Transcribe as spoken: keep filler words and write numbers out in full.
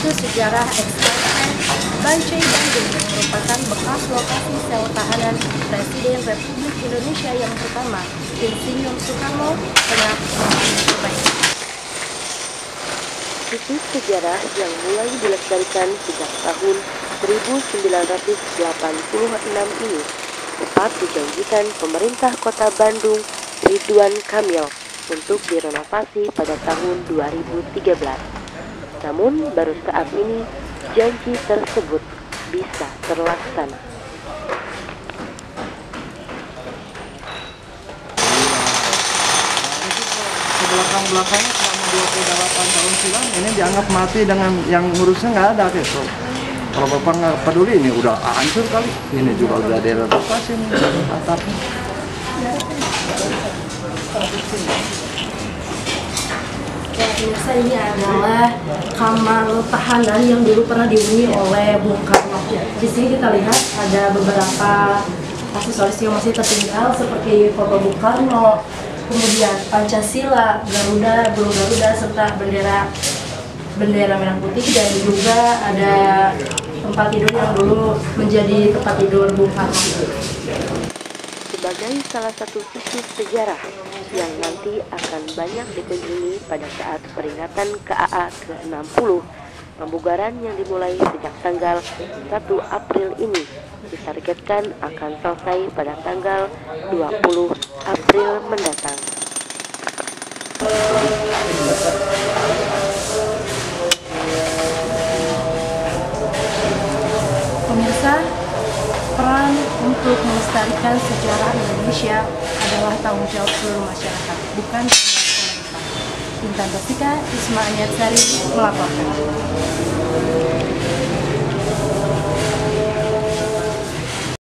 Situs Sejarah Ekspresen Bancai Bandung yang merupakan bekas lokasi sel tahanan Presiden Republik Indonesia yang pertama, Insinyur Soekarno, tengah diperbaiki. Situs sejarah yang mulai dilestarikan sejak tahun seribu sembilan ratus delapan puluh enam ini sempat dijanjikan pemerintah Kota Bandung Ridwan Kamil untuk direnovasi pada tahun dua ribu tiga belas. Namun baru saat ini janji tersebut bisa terlaksana. Belakang-belakangnya selama dua puluh delapan tahun silam ini dianggap mati dengan yang ngurusnya nggak ada gitu. Kalau Bapak nggak peduli ini udah hancur kali. Ini juga udah direnovasi nih atapnya. Ya, pemirsa, ini adalah kamar tahanan yang dulu pernah dihuni oleh Bung Karno. Di sini kita lihat ada beberapa aksesoris yang masih tertinggal seperti foto Bung Karno, kemudian Pancasila, Garuda, burung Garuda, serta bendera bendera merah putih, dan juga ada tempat tidur yang dulu menjadi tempat tidur Bung Karno. Sebagai salah satu situs sejarah yang nanti akan banyak dikunjungi pada saat peringatan K A A ke enam puluh, pembugaran yang dimulai sejak tanggal satu April ini ditargetkan akan selesai pada tanggal dua puluh April mendatang. Pemirsa, peran untuk melestarikan sejarah Indonesia adalah tanggung jawab seluruh masyarakat, bukan hanya pemerintah. Intan Rosika, Isma Aniatsari melaporkan.